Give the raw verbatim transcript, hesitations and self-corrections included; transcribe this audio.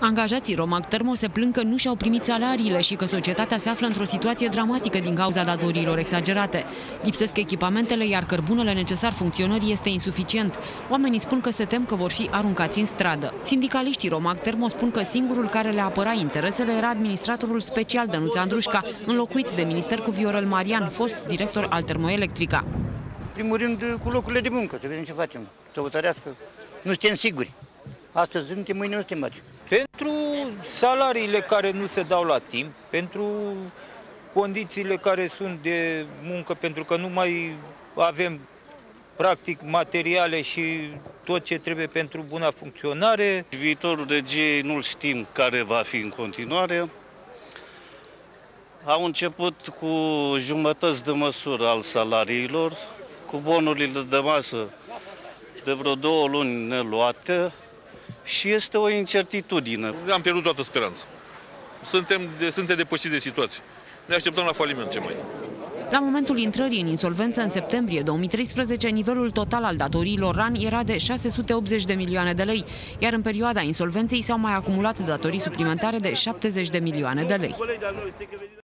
Angajații Romag Termo se plâng că nu și-au primit salariile și că societatea se află într-o situație dramatică din cauza datoriilor exagerate. Lipsesc echipamentele, iar cărbunele necesar funcționării este insuficient. Oamenii spun că se tem că vor fi aruncați în stradă. Sindicaliștii Romag Termo spun că singurul care le apăra interesele era administratorul special Dănuț Andrușca, înlocuit de minister cu Viorel Marian, fost director al Termoelectrica. Primul rând, cu locurile de muncă, să vedem ce facem, să hotărească. Nu suntem siguri. Astăzi suntem, mâine nu suntem aici. Pentru salariile care nu se dau la timp, pentru condițiile care sunt de muncă, pentru că nu mai avem practic materiale și tot ce trebuie pentru buna funcționare. Viitorul regiei nu-l știm care va fi în continuare. Au început cu jumătăți de măsură al salariilor, cu bonurile de masă de vreo două luni neluate și este o incertitudine. Am pierdut toată speranța. Suntem, de, suntem depășiți de situație. Ne așteptăm la faliment ce mai. La momentul intrării în insolvență în septembrie două mii treisprezece, nivelul total al datoriilor R A N era de șase sute optzeci de milioane de lei, iar în perioada insolvenței s-au mai acumulat datorii suplimentare de șaptezeci de milioane de lei.